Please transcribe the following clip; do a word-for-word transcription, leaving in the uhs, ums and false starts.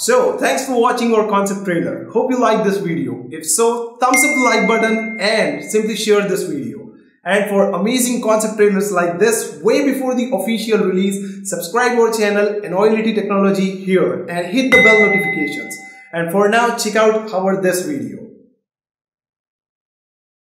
So, thanks for watching our concept trailer. Hope you liked this video. If so, thumbs up the like button and simply share this video. And for amazing concept trailers like this way before the official release, subscribe our channel Anoility Technology here and hit the bell notifications. And for now, check out our this video.